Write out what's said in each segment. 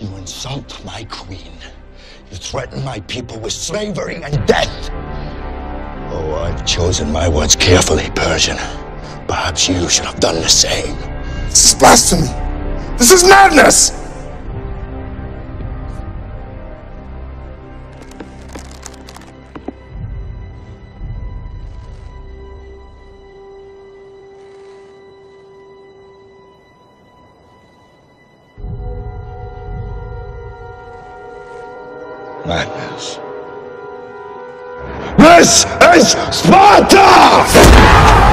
You insult my queen. You threaten my people with slavery and death. Oh, I've chosen my words carefully, Persian. Perhaps you should have done the same. This is blasphemy! This is madness! Madness. This is Sparta!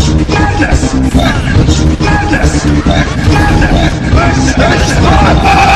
Madness!